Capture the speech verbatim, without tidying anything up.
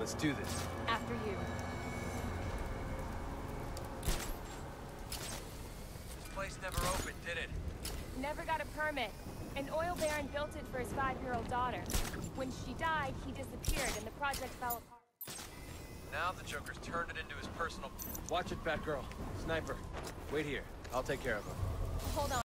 Let's do this. After you. This place never opened, did it? Never got a permit. An oil baron built it for his five-year-old daughter. When she died, he disappeared and the project fell apart. Now the Joker's turned it into his personal... Watch it, Batgirl. Sniper. Wait here. I'll take care of him. Hold on.